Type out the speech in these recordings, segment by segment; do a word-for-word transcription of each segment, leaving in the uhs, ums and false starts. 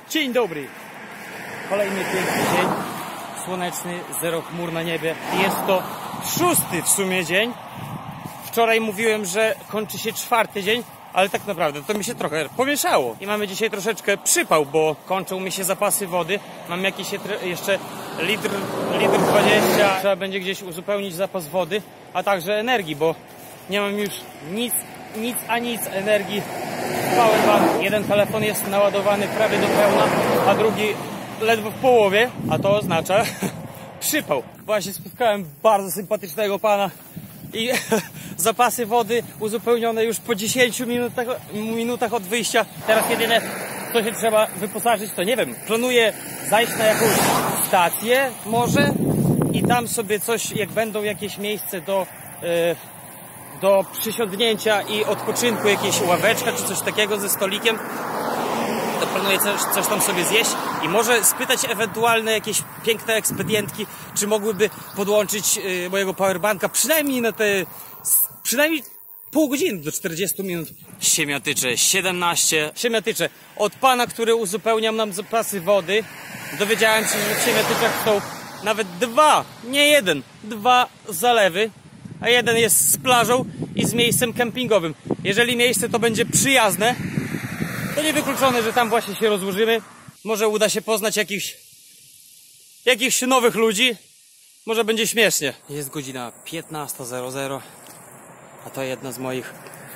Dzień dobry. Kolejny piękny dzień. Słoneczny, zero chmur na niebie. Jest to szósty w sumie dzień. Wczoraj mówiłem, że kończy się czwarty dzień, ale tak naprawdę to mi się trochę pomieszało. I mamy dzisiaj troszeczkę przypał, bo kończą mi się zapasy wody. Mam jakieś jeszcze litr, litr dwadzieścia. Trzeba będzie gdzieś uzupełnić zapas wody, a także energii, bo nie mam już nic, nic a nic energii. Powerbank. Jeden telefon jest naładowany prawie do pełna, a drugi ledwo w połowie, a to oznacza przypał. Właśnie spotkałem bardzo sympatycznego pana i zapasy wody uzupełnione już po dziesięciu minutach, minutach od wyjścia. Teraz jedyne, co się trzeba wyposażyć, to nie wiem, planuję zajść na jakąś stację może i tam sobie coś, jak będą jakieś miejsce do... Yy, do przysiądnięcia i odpoczynku, jakieś ławeczka czy coś takiego ze stolikiem, to planuję coś, coś tam sobie zjeść i może spytać ewentualne jakieś piękne ekspedientki, czy mogłyby podłączyć yy, mojego powerbanka przynajmniej na te przynajmniej pół godziny do czterdziestu minut. Siemiatycze siedemnaście. Siemiatycze. Od pana, który uzupełniał nam zapasy wody, dowiedziałem się, że w Siemiatyczach są nawet dwa, nie jeden, dwa zalewy. A jeden jest z plażą i z miejscem kempingowym. Jeżeli miejsce to będzie przyjazne, to niewykluczone, że tam właśnie się rozłożymy. Może uda się poznać jakichś, jakichś nowych ludzi. Może będzie śmiesznie. Jest godzina piętnasta zero zero, a to jedna z moich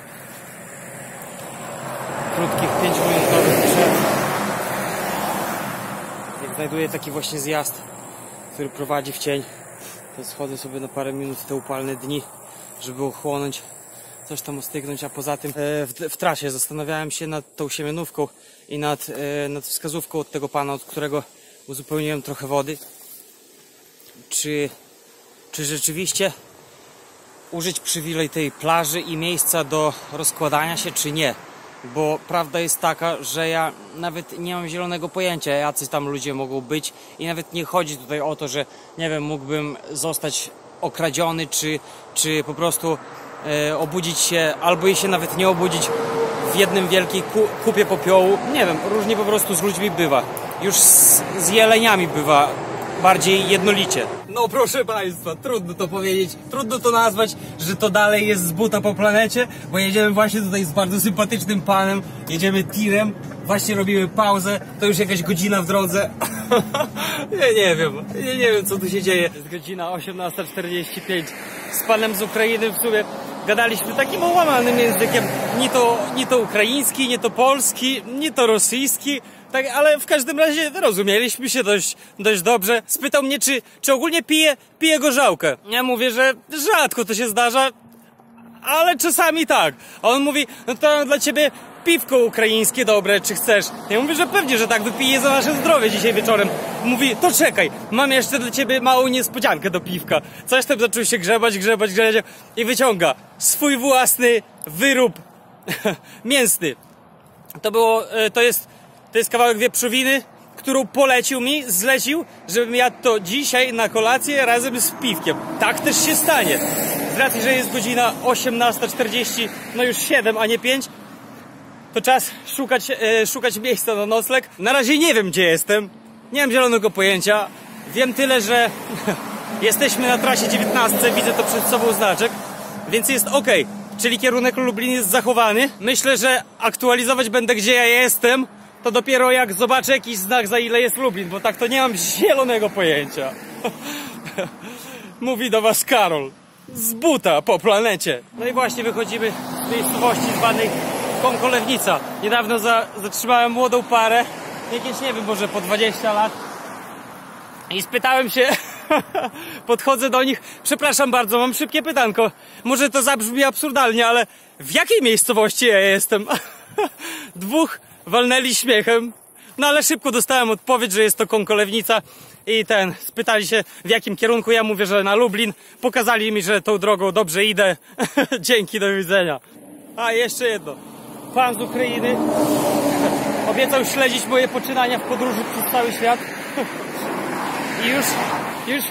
krótkich, pięciominutowych przerw. Jak znajduję taki właśnie zjazd, który prowadzi w cień, to schodzę sobie na parę minut w te upalne dni, żeby ochłonąć, coś tam ostygnąć, a poza tym e, w, w trasie zastanawiałem się nad tą siemianówką i nad, e, nad wskazówką od tego pana, od którego uzupełniłem trochę wody. Czy, czy rzeczywiście użyć przywilej tej plaży i miejsca do rozkładania się, czy nie? Bo prawda jest taka, że ja nawet nie mam zielonego pojęcia, jacy tam ludzie mogą być i nawet nie chodzi tutaj o to, że nie wiem, mógłbym zostać okradziony, czy, czy po prostu e, obudzić się, albo i się nawet nie obudzić w jednym wielkiej ku, kupie popiołu. Nie wiem, różnie po prostu z ludźmi bywa. Już z, z jeleniami bywa bardziej jednolicie. No proszę państwa, trudno to powiedzieć, trudno to nazwać, że to dalej jest z buta po planecie, bo jedziemy właśnie tutaj z bardzo sympatycznym panem, jedziemy tirem, właśnie robimy pauzę, to już jakaś godzina w drodze. Ja nie wiem, ja nie wiem co tu się dzieje. Jest godzina osiemnasta czterdzieści pięć, z panem z Ukrainy w sumie gadaliśmy takim łamanym językiem, nie to, nie to ukraiński, nie to polski, nie to rosyjski. Tak, ale w każdym razie rozumieliśmy się dość, dość dobrze. Spytał mnie, czy, czy ogólnie pije, pije gorzałkę. Ja mówię, że rzadko to się zdarza, ale czasami tak. A on mówi, no to dla ciebie piwko ukraińskie dobre, czy chcesz? Ja mówię, że pewnie, że tak, wypiję za nasze zdrowie dzisiaj wieczorem. Mówi, to czekaj, mam jeszcze dla ciebie małą niespodziankę do piwka. Coś tam zaczął się grzebać, grzebać, grzebać i wyciąga swój własny wyrób mięsny. To było, to jest... To jest kawałek wieprzowiny, którą polecił mi, zlecił, żebym jadł to dzisiaj na kolację razem z piwkiem. Tak też się stanie. Z racji, że jest godzina osiemnasta czterdzieści, no już siedem, a nie pięć, to czas szukać, e, szukać miejsca na nocleg. Na razie nie wiem, gdzie jestem. Nie mam zielonego pojęcia. Wiem tyle, że jesteśmy na trasie dziewiętnastce, widzę to przed sobą znaczek, więc jest ok. Czyli kierunek Lublin jest zachowany. Myślę, że aktualizować będę, gdzie ja jestem, to dopiero jak zobaczę jakiś znak, za ile jest Lublin, bo tak to nie mam zielonego pojęcia. Mówi do was Karol. Z buta po planecie. No i właśnie wychodzimy z miejscowości zwanej Konkolewnica. Niedawno za, zatrzymałem młodą parę, jakieś nie wiem, może po dwadzieścia lat. I spytałem się, podchodzę do nich, przepraszam bardzo, mam szybkie pytanko. Może to zabrzmi absurdalnie, ale w jakiej miejscowości ja jestem? Dwóch walnęli śmiechem, no ale szybko dostałem odpowiedź, że jest to Konkolewnica i ten, spytali się w jakim kierunku, ja mówię, że na Lublin, pokazali mi, że tą drogą dobrze idę, dzięki, do widzenia. A jeszcze jedno, pan z Ukrainy obiecał śledzić moje poczynania w podróży przez cały świat i już, już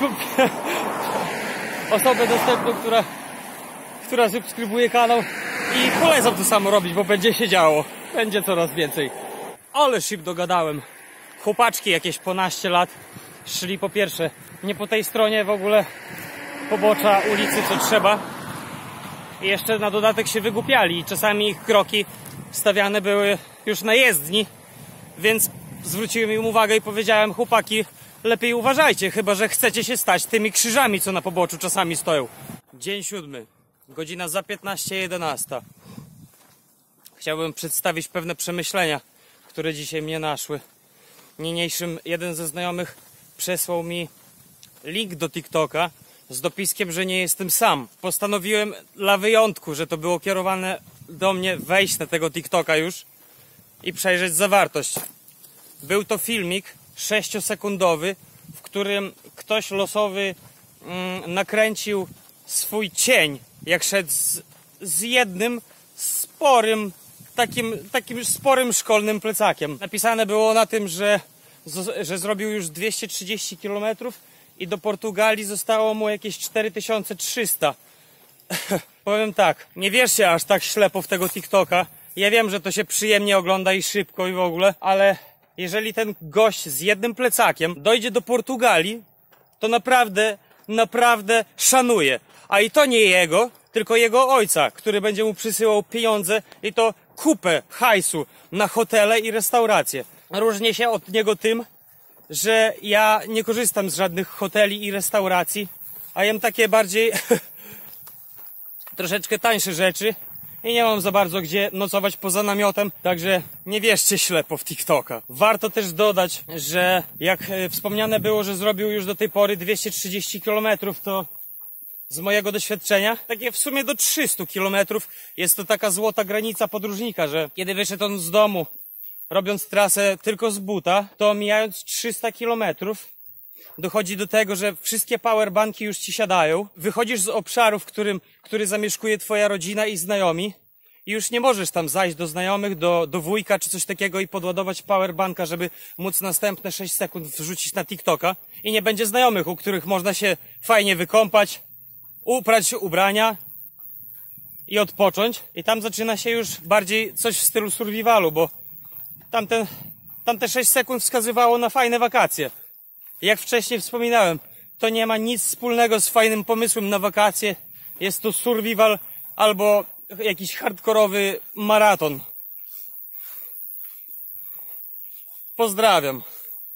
osobę dostępną, która, która subskrybuje kanał i polecam to samo robić, bo będzie się działo. Będzie coraz więcej. Ale szybko dogadałem. chłopaczki jakieś po naście lat szli po pierwsze nie po tej stronie w ogóle pobocza ulicy, co trzeba. I jeszcze na dodatek się wygłupiali i czasami ich kroki stawiane były już na jezdni, więc zwróciłem im uwagę i powiedziałem: chłopaki, lepiej uważajcie, chyba że chcecie się stać tymi krzyżami, co na poboczu czasami stoją. Dzień siódmy, godzina za piętnaście jedenaście. Chciałbym przedstawić pewne przemyślenia, które dzisiaj mnie naszły. Niniejszym jeden ze znajomych przesłał mi link do TikToka z dopiskiem, że nie jestem sam. Postanowiłem dla wyjątku, że to było kierowane do mnie, wejść na tego TikToka już i przejrzeć zawartość. Był to filmik sześciosekundowy, w którym ktoś losowy mm, nakręcił swój cień, jak szedł z, z jednym sporym, takim, takim sporym szkolnym plecakiem. Napisane było na tym, że, że zrobił już dwieście trzydzieści kilometrów i do Portugalii zostało mu jakieś cztery tysiące trzysta. Powiem tak, nie wierzcie aż tak ślepo w tego TikToka. Ja wiem, że to się przyjemnie ogląda i szybko i w ogóle, ale jeżeli ten gość z jednym plecakiem dojdzie do Portugalii, to naprawdę, naprawdę szanuję. A i to nie jego, tylko jego ojca, który będzie mu przysyłał pieniądze i to kupę hajsu na hotele i restauracje. Różnię się od niego tym, że ja nie korzystam z żadnych hoteli i restauracji, a jem takie bardziej troszeczkę tańsze rzeczy i nie mam za bardzo gdzie nocować poza namiotem, także nie wierzcie ślepo w TikToka. Warto też dodać, że jak wspomniane było, że zrobił już do tej pory dwieście trzydzieści kilometrów, to z mojego doświadczenia, takie w sumie do trzystu kilometrów, jest to taka złota granica podróżnika, że kiedy wyszedł on z domu, robiąc trasę tylko z buta, to mijając trzysta kilometrów, dochodzi do tego, że wszystkie powerbanki już ci siadają, wychodzisz z obszaru, w którym, który zamieszkuje twoja rodzina i znajomi i już nie możesz tam zajść do znajomych, do, do wujka czy coś takiego i podładować powerbanka, żeby móc następne sześć sekund wrzucić na TikToka i nie będzie znajomych, u których można się fajnie wykąpać, uprać ubrania i odpocząć. I tam zaczyna się już bardziej coś w stylu survivalu, bo tamten, tamte sześć sekund wskazywało na fajne wakacje. Jak wcześniej wspominałem, to nie ma nic wspólnego z fajnym pomysłem na wakacje. Jest to survival albo jakiś hardkorowy maraton. Pozdrawiam.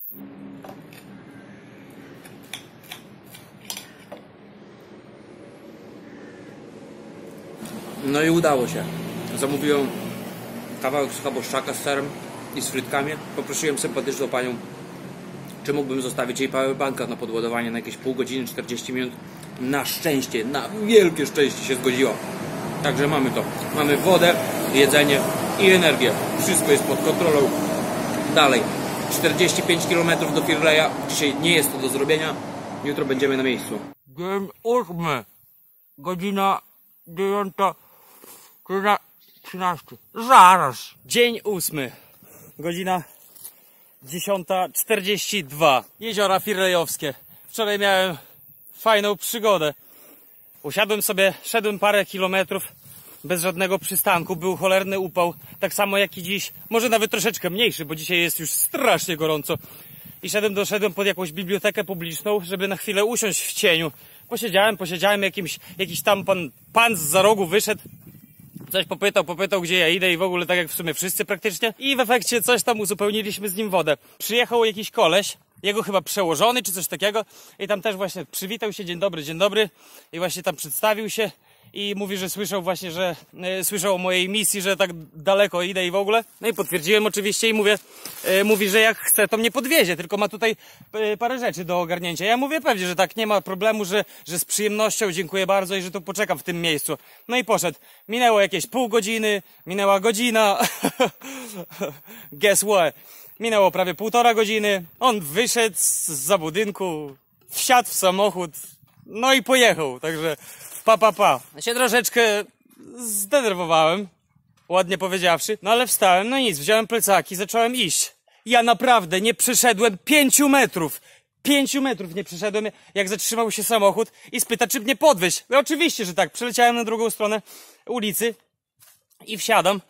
No i udało się. Zamówiłem kawałek schaboszczaka z serem i z frytkami. Poprosiłem sympatyczną panią, czy mógłbym zostawić jej powerbanka na podładowanie na jakieś pół godziny, czterdzieści minut. Na szczęście, na wielkie szczęście się zgodziła. Także mamy to. Mamy wodę, jedzenie i energię. Wszystko jest pod kontrolą. Dalej. czterdzieści pięć kilometrów do Firleja. Dzisiaj nie jest to do zrobienia. Jutro będziemy na miejscu. Dzień ósmy. Godzina dziewiąta. Godzina trzynaście. Zaraz. Dzień ósmy, godzina dziesiąta czterdzieści dwa. Jeziora Firlejowskie. Wczoraj miałem fajną przygodę. Usiadłem sobie, szedłem parę kilometrów bez żadnego przystanku. Był cholerny upał, tak samo jak i dziś. Może nawet troszeczkę mniejszy, bo dzisiaj jest już strasznie gorąco. I szedłem, doszedłem pod jakąś bibliotekę publiczną, żeby na chwilę usiąść w cieniu. Posiedziałem, posiedziałem, jakimś, jakiś tam pan, pan zza rogu wyszedł. Coś popytał, popytał, gdzie ja idę i w ogóle tak jak w sumie wszyscy praktycznie. I w efekcie coś tam uzupełniliśmy z nim wodę. Przyjechał jakiś koleś, jego chyba przełożony czy coś takiego i tam też właśnie przywitał się, dzień dobry, dzień dobry i właśnie tam przedstawił się i mówi, że słyszał właśnie, że e, słyszał o mojej misji, że tak daleko idę i w ogóle. No i potwierdziłem oczywiście i mówię, e, mówi, że jak chce, to mnie podwiezie, tylko ma tutaj e, parę rzeczy do ogarnięcia. Ja mówię pewnie, że tak, nie ma problemu, że, że z przyjemnością, dziękuję bardzo i że tu poczekam w tym miejscu. No i poszedł. Minęło jakieś pół godziny, minęła godzina. Guess what? Minęło prawie półtora godziny. On wyszedł zza budynku, wsiadł w samochód, no i pojechał. Także pa, pa, pa. Się troszeczkę zdenerwowałem, ładnie powiedziawszy, no ale wstałem, no nic, wziąłem plecaki, zacząłem iść. Ja naprawdę nie przeszedłem pięciu metrów. Pięciu metrów nie przeszedłem, jak zatrzymał się samochód i spyta, czy mnie podwieźć. No oczywiście, że tak. Przeleciałem na drugą stronę ulicy i wsiadam.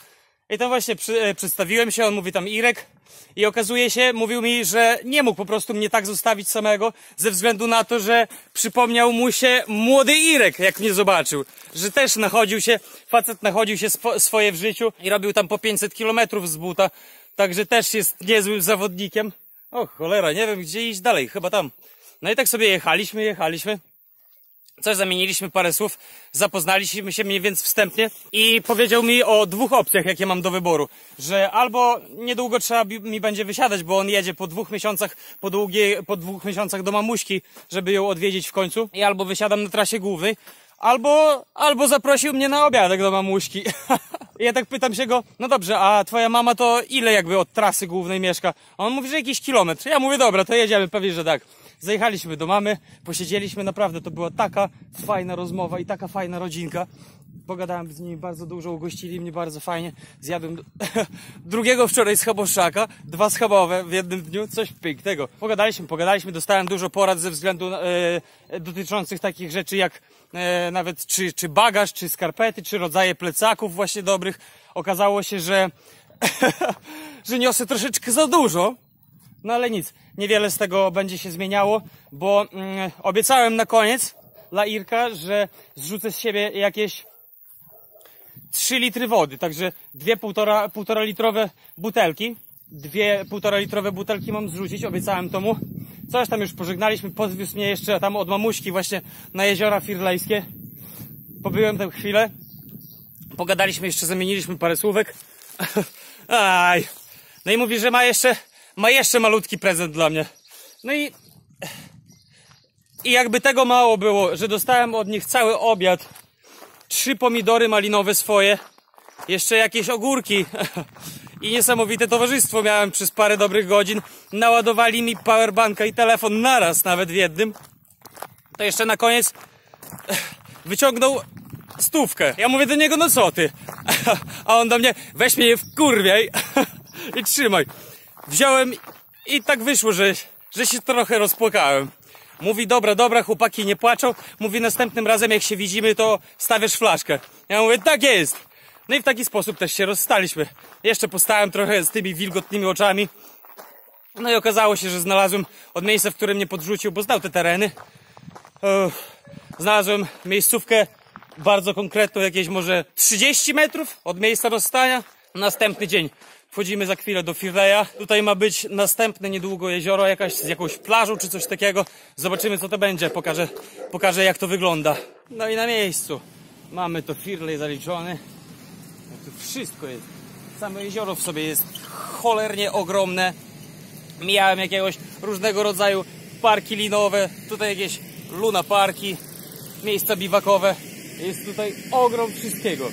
I tam właśnie przy, e, przedstawiłem się, on mówi tam Irek. I okazuje się, mówił mi, że nie mógł po prostu mnie tak zostawić samego, ze względu na to, że przypomniał mu się młody Irek, jak mnie zobaczył. Że też nachodził się, facet nachodził się swo, swoje w życiu i robił tam po pięćset kilometrów z buta. Także też jest niezłym zawodnikiem. O cholera, nie wiem gdzie iść dalej, chyba tam. No i tak sobie jechaliśmy, jechaliśmy. Coś zamieniliśmy parę słów, zapoznaliśmy się mniej więcej wstępnie i powiedział mi o dwóch opcjach, jakie mam do wyboru. Że albo niedługo trzeba mi będzie wysiadać, bo on jedzie po dwóch miesiącach, po, długie, po dwóch miesiącach do mamuśki, żeby ją odwiedzić w końcu. I albo wysiadam na trasie głównej, albo, albo zaprosił mnie na obiadek do mamuśki. I ja tak pytam się go, no dobrze, a twoja mama to ile jakby od trasy głównej mieszka? A on mówi, że jakiś kilometr. Ja mówię, dobra, to jedziemy, pewnie, że tak. Zajechaliśmy do mamy, posiedzieliśmy, naprawdę to była taka fajna rozmowa i taka fajna rodzinka. Pogadałem z nimi bardzo dużo, ugościli mnie bardzo fajnie. Zjadłem drugiego wczoraj schaboszczaka, dwa schabowe w jednym dniu, coś pięknego. Pogadaliśmy, pogadaliśmy, dostałem dużo porad ze względu e, dotyczących takich rzeczy jak e, nawet czy, czy bagaż, czy skarpety, czy rodzaje plecaków właśnie dobrych. Okazało się, że, że niosę troszeczkę za dużo. No ale nic, niewiele z tego będzie się zmieniało, bo mm, obiecałem na koniec dla Irka, że zrzucę z siebie jakieś trzy litry wody, także dwie półtora, półtora litrowe butelki, dwie półtora litrowe butelki mam zrzucić, obiecałem to mu. Coś tam już pożegnaliśmy, podwiózł mnie jeszcze tam od mamuśki właśnie na jeziora Firlejskie. Pobyłem tam chwilę, pogadaliśmy jeszcze, zamieniliśmy parę słówek. Aj. No i mówi, że ma jeszcze... Ma jeszcze malutki prezent dla mnie. No i... I jakby tego mało było, że dostałem od nich cały obiad. Trzy pomidory malinowe swoje. Jeszcze jakieś ogórki. I niesamowite towarzystwo miałem przez parę dobrych godzin. Naładowali mi powerbanka i telefon naraz, nawet w jednym. To jeszcze na koniec wyciągnął stówkę. Ja mówię do niego, no co ty? A on do mnie, weź mnie je wkurwiaj i trzymaj. Wziąłem i tak wyszło, że, że się trochę rozpłakałem. Mówi, dobra, dobra, chłopaki nie płaczą. Mówi, następnym razem jak się widzimy, to stawiasz flaszkę. Ja mówię, tak jest. No i w taki sposób też się rozstaliśmy. Jeszcze postałem trochę z tymi wilgotnymi oczami. No i okazało się, że znalazłem od miejsca, w którym mnie podrzucił, bo znał te tereny. Uff, znalazłem miejscówkę bardzo konkretną, jakieś może trzydzieści metrów od miejsca rozstania. Następny dzień wchodzimy za chwilę do Firleja. Tutaj ma być następne niedługo jezioro, jakaś, z jakąś plażą czy coś takiego. Zobaczymy co to będzie, pokażę, pokażę jak to wygląda. No i na miejscu mamy to Firlej zaliczony. Tu wszystko jest. Samo jezioro w sobie jest cholernie ogromne. Mijałem jakiegoś różnego rodzaju parki linowe. Tutaj jakieś luna parki, miejsca biwakowe. Jest tutaj ogrom wszystkiego.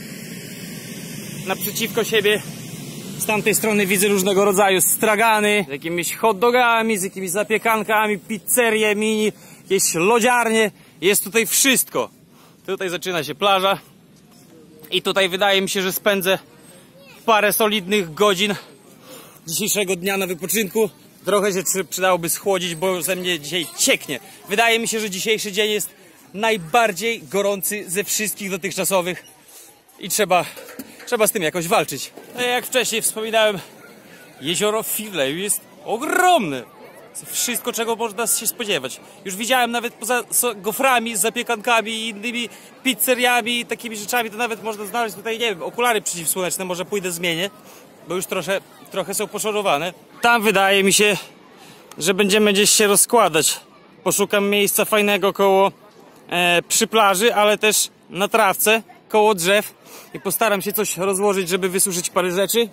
Naprzeciwko siebie z tamtej strony widzę różnego rodzaju stragany, z jakimiś hot dogami, z jakimiś zapiekankami, pizzerie, mini, jakieś lodziarnie. Jest tutaj wszystko. Tutaj zaczyna się plaża. I tutaj wydaje mi się, że spędzę parę solidnych godzin dzisiejszego dnia na wypoczynku. Trochę się przydałoby schłodzić, bo ze mnie dzisiaj cieknie. Wydaje mi się, że dzisiejszy dzień jest najbardziej gorący ze wszystkich dotychczasowych. I trzeba... Trzeba z tym jakoś walczyć. No jak wcześniej wspominałem, jezioro Firleju jest ogromne. Wszystko, czego można się spodziewać. Już widziałem nawet poza goframi, zapiekankami i innymi pizzeriami i takimi rzeczami, to nawet można znaleźć tutaj, nie wiem, okulary przeciwsłoneczne, może pójdę zmienię, bo już trochę, trochę są poszorowane. Tam wydaje mi się, że będziemy gdzieś się rozkładać. Poszukam miejsca fajnego koło e, przy plaży, ale też na trawce, koło drzew. I postaram się coś rozłożyć, żeby wysuszyć parę rzeczy.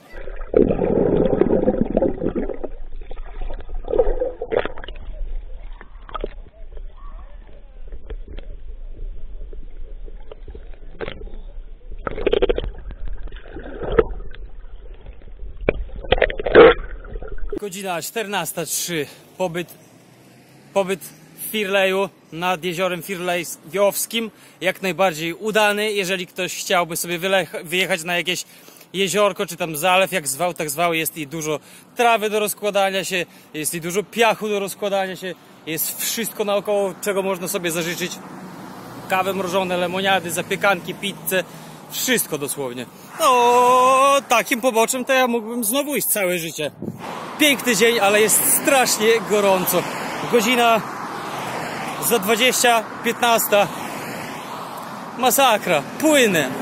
Godzina czternasta trzy. Pobyt, pobyt w Firleju nad jeziorem Firlejskim jak najbardziej udany. Jeżeli ktoś chciałby sobie wyjechać na jakieś jeziorko czy tam zalew, jak zwał, tak zwał, jest i dużo trawy do rozkładania się, jest i dużo piachu do rozkładania się, jest wszystko naokoło, czego można sobie zażyczyć. Kawy mrożone, lemoniady, zapiekanki, pizzę, wszystko dosłownie. No, takim poboczem to ja mógłbym znowu iść całe życie. Piękny dzień, ale jest strasznie gorąco. Godzina za dwadzieścia, piętnaście. Masakra. Płynę.